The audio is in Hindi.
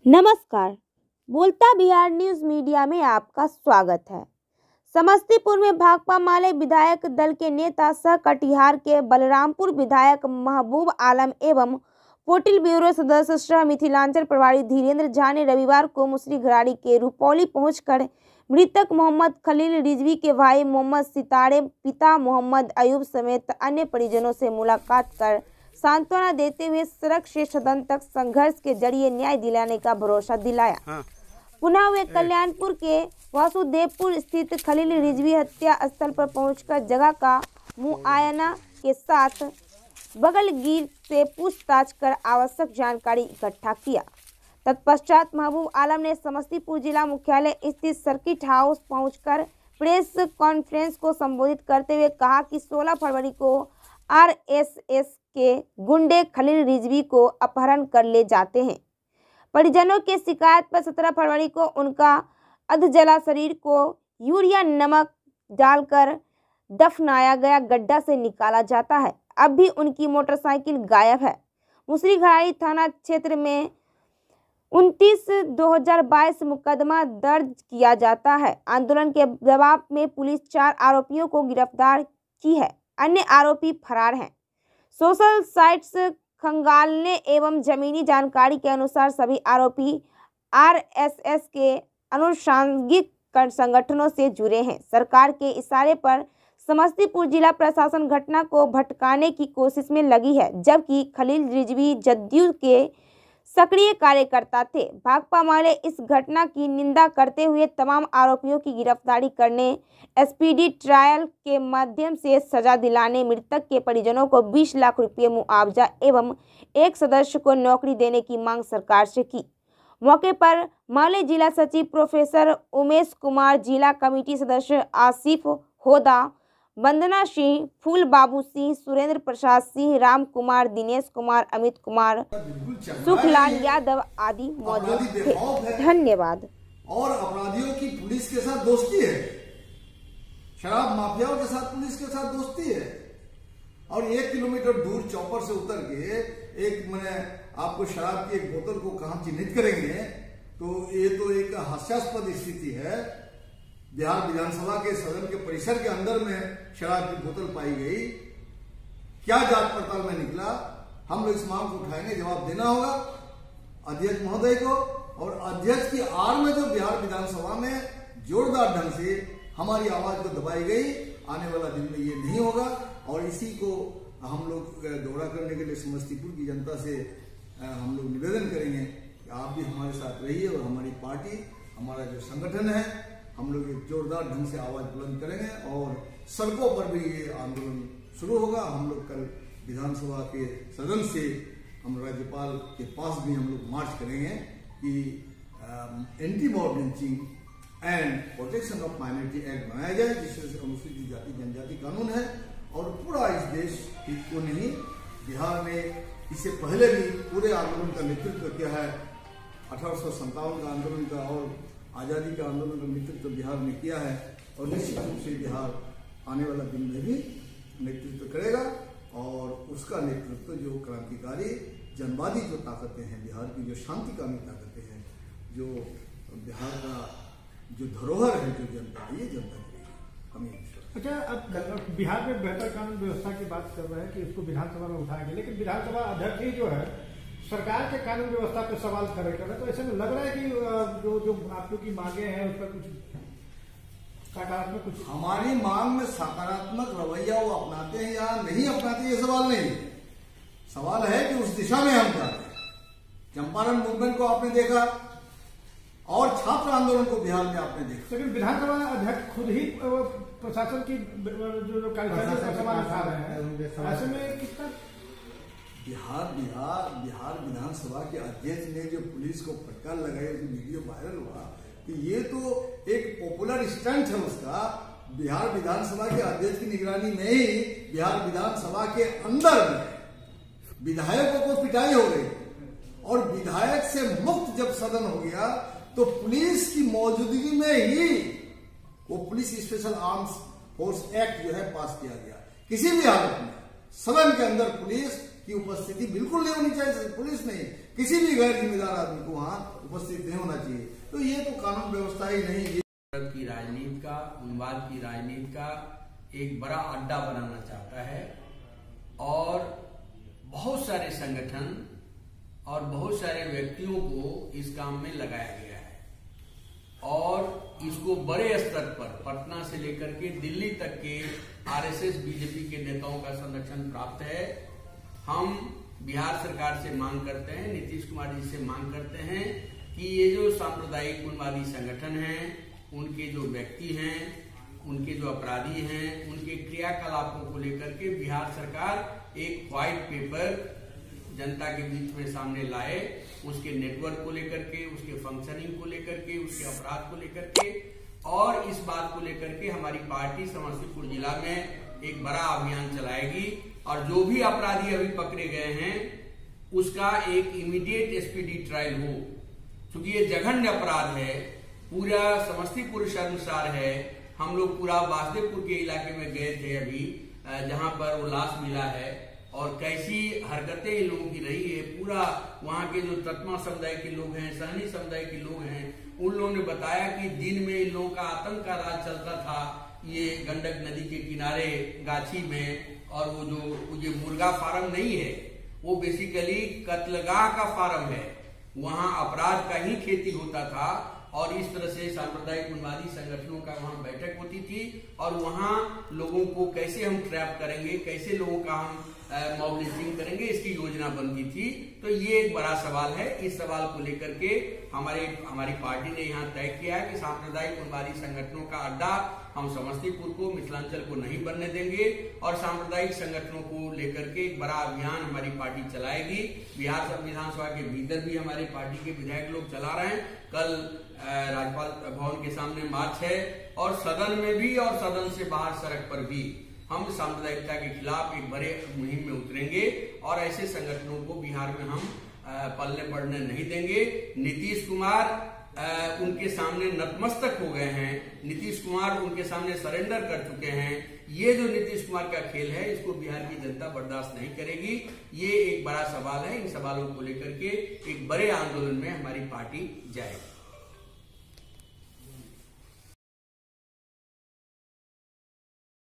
नमस्कार। बोलता बिहार न्यूज मीडिया में आपका स्वागत है। समस्तीपुर में भाकपा माले विधायक दल के नेता सह कटिहार के बलरामपुर विधायक महबूब आलम एवं पोटिल ब्यूरो सदस्य सह मिथिलांचल प्रभारी धीरेन्द्र झा ने रविवार को मुसरीघरारी के रुपौली पहुंचकर मृतक मोहम्मद खलील रिजवी के भाई मोहम्मद सितारे, पिता मोहम्मद अयूब समेत अन्य परिजनों से मुलाकात कर सांत्वना देते हुए सड़क से सदन तक संघर्ष के जरिए न्याय दिलाने का भरोसा दिलाया। पुनः वे कल्याणपुर के वासुदेवपुर स्थित खलील रिजवी हत्या स्थल पर पहुंचकर जगह का मुआयना के साथ बगलगीर से पूछताछ कर आवश्यक जानकारी इकट्ठा किया। तत्पश्चात महबूब आलम ने समस्तीपुर जिला मुख्यालय स्थित सर्किट हाउस पहुंचकर प्रेस कॉन्फ्रेंस को संबोधित करते हुए कहा कि 16 फरवरी को आरएसएस के गुंडे खलील रिजवी को अपहरण कर ले जाते हैं। परिजनों के शिकायत पर 17 फरवरी को उनका अधजला शरीर को यूरिया नमक डालकर दफनाया गया गड्ढा से निकाला जाता है। अब भी उनकी मोटरसाइकिल गायब है। मुसरीघरारी थाना क्षेत्र में 29/2022 मुकदमा दर्ज किया जाता है। आंदोलन के जवाब में पुलिस 4 आरोपियों को गिरफ्तार की है, अन्य आरोपी फरार हैं। सोशल साइट्स खंगालने एवं जमीनी जानकारी के अनुसार सभी आरोपी आरएसएस के अनुषंगिक संगठनों से जुड़े हैं। सरकार के इशारे पर समस्तीपुर जिला प्रशासन घटना को भटकाने की कोशिश में लगी है, जबकि खलील रिजवी जदयू के सक्रिय कार्यकर्ता थे। भाकपा माले इस घटना की निंदा करते हुए तमाम आरोपियों की गिरफ्तारी करने, एसपीडी ट्रायल के माध्यम से सजा दिलाने, मृतक के परिजनों को 20 लाख रुपये मुआवजा एवं एक सदस्य को नौकरी देने की मांग सरकार से की। मौके पर माले जिला सचिव प्रोफेसर उमेश कुमार, जिला कमेटी सदस्य आसिफ होदा, वंदना सिंह, फूल बाबू सिंह, सुरेंद्र प्रसाद सिंह, राम कुमार, दिनेश कुमार, अमित कुमार, सुखलाल यादव आदि मौजूद थे। धन्यवाद। और अपराधियों की पुलिस के साथ दोस्ती है, शराब माफियाओं के साथ पुलिस के साथ दोस्ती है। और 1 किलोमीटर दूर चौपर से उतर के मैंने आपको शराब की एक बोतल को कहां चिन्हित करेंगे, तो ये तो एक हास्यास्पद स्थिति है। बिहार विधानसभा के सदन के परिसर के अंदर में शराब की बोतल पाई गई। क्या जांच पड़ताल में निकला, हम लोग इस मांग को उठाएंगे, जवाब देना होगा अध्यक्ष महोदय को। और अध्यक्ष की आड़ में जो बिहार विधानसभा में जोरदार ढंग से हमारी आवाज को दबाई गई, आने वाला दिन में ये नहीं होगा। और इसी को हम लोग दौरा करने के लिए समस्तीपुर की जनता से हम लोग निवेदन करेंगे कि आप भी हमारे साथ रहिए और हमारी पार्टी, हमारा जो संगठन है, हम लोग एक जोरदार ढंग से आवाज बुलंद करेंगे और सड़कों पर भी ये आंदोलन शुरू होगा। हम लोग कल विधानसभा के सदन से हम राज्यपाल के पास भी हम लोग मार्च करेंगे कि anti mob lynching and protection of minority act बनाया जाए, जिससे अनुसूचित जाति जनजाति कानून है। और पूरा इस देश को नहीं, बिहार में इससे पहले भी पूरे आंदोलन का नेतृत्व किया है। 1857 का आंदोलन का और आज़ादी का आंदोलन का नेतृत्व बिहार में किया है। और निश्चित रूप से बिहार आने वाला दिन में भी नेतृत्व करेगा। और उसका नेतृत्व जो क्रांतिकारी जनवादी जो ताकतें हैं, बिहार की जो शांतिकामी ताकतें हैं, जो बिहार का जो धरोहर है, जो जनता, ये जनता करेगी, हमें। अच्छा, अब बिहार में बेहतर कानून व्यवस्था की बात कर रहे हैं कि उसको विधानसभा में उठाया गया, लेकिन विधानसभा अध्यक्ष ही जो है सरकार के कानून व्यवस्था पे सवाल कर रहे हैं। तो ऐसे में लग रहा है कि जो आप लोग की मांगे हैं उस पर कुछ सकारात्मक, कुछ हमारी मांग में सकारात्मक रवैया वो अपनाते हैं या नहीं अपनाते, ये सवाल नहीं। सवाल है कि उस दिशा में हम जाते हैं। चंपारण मूवमेंट को आपने देखा और छात्र आंदोलन को बिहार में आपने देखा। लेकिन विधानसभा अध्यक्ष खुद ही प्रशासन की जो कार्यशैली का सवाल उठा रहे हैं, ऐसे में कितना बिहार विधानसभा के अध्यक्ष ने जो पुलिस को फटकार लगाई, वीडियो वायरल हुआ कि ये तो एक पॉपुलर स्टंट है उसका। बिहार विधानसभा के अध्यक्ष की निगरानी में ही बिहार विधानसभा के अंदर में विधायकों को पिटाई हो गई। और विधायक से मुक्त जब सदन हो गया तो पुलिस की मौजूदगी में ही वो police special arms force act जो है पास किया गया। किसी भी हालत में सदन के अंदर पुलिस की उपस्थिति बिल्कुल नहीं होनी चाहिए। पुलिस नहीं, किसी भी गैर जिम्मेदार आदमी को वहां उपस्थित नहीं होना चाहिए। तो ये तो कानून व्यवस्था ही नहीं, ये की राजनीति का, उन्माद की राजनीति का एक बड़ा अड्डा बनाना चाहता है और बहुत सारे संगठन और बहुत सारे व्यक्तियों को इस काम में लगाया गया है और इसको बड़े स्तर पर पटना से लेकर के दिल्ली तक के आरएसएस बीजेपी के नेताओं का संरक्षण प्राप्त है। हम बिहार सरकार से मांग करते हैं, नीतीश कुमार जी से मांग करते हैं कि ये जो सांप्रदायिक उन्मादी संगठन हैं, उनके जो व्यक्ति हैं, उनके जो अपराधी हैं, उनके क्रियाकलापों को लेकर के बिहार सरकार एक व्हाइट पेपर जनता के बीच में सामने लाए, उसके नेटवर्क को लेकर के, उसके फंक्शनिंग को लेकर के, उसके अपराध को लेकर के, और इस बात को लेकर के हमारी पार्टी समस्तीपुर जिला में एक बड़ा अभियान चलाएगी और जो भी अपराधी अभी पकड़े गए हैं उसका एक इमीडिएट स्पीडी ट्रायल हो, क्योंकि ये जघन्य अपराध है, पूरा समस्तीपुर शर्मसार है। हम लोग पूरा वासुदेवपुर के इलाके में गए थे अभी, जहां पर वो लाश मिला है और कैसी हरकतें इन लोगों की रही है। पूरा वहां के जो तत्मा समुदाय के लोग हैं, सहनी समुदाय के लोग हैं, उन लोगों ने बताया कि दिन में इन लोगों का आतंक का राज चलता था ये गंडक नदी के किनारे गाछी में, और वो जो मुर्गा फार्म नहीं है, वो बेसिकली कत्लगाह का फार्म है, वहां अपराध का ही खेती होता था और इस तरह से सांप्रदायिक उन्मादी संगठनों का वहां बैठक होती थी और वहां लोगों को कैसे हम ट्रैप करेंगे, कैसे लोगों का हम मॉबिलाइजिंग करेंगे, इसकी योजना बनती थी। तो ये एक बड़ा सवाल है। इस सवाल को लेकर के हमारी पार्टी ने यहाँ तय किया है कि सांप्रदायिक उन्मादी संगठनों का अड्डा हम समस्तीपुर को, मिथिलांचल को नहीं बनने देंगे और सांप्रदायिक संगठनों को लेकर के एक बड़ा अभियान हमारी पार्टी चलाएगी। बिहार विधानसभा के भीतर भी हमारी पार्टी के विधायक लोग चला रहे हैं। कल राज्यपाल भवन के सामने मार्च है और सदन में भी और सदन से बाहर सड़क पर भी हम सांप्रदायिकता के खिलाफ एक बड़े मुहिम में उतरेंगे और ऐसे संगठनों को बिहार में हम पलने पड़ने नहीं देंगे। नीतीश कुमार उनके सामने नतमस्तक हो गए हैं, नीतीश कुमार उनके सामने सरेंडर कर चुके हैं। ये जो नीतीश कुमार का खेल है, इसको बिहार की जनता बर्दाश्त नहीं करेगी। ये एक बड़ा सवाल है। इन सवालों को लेकर के एक बड़े आंदोलन में हमारी पार्टी जाएगी।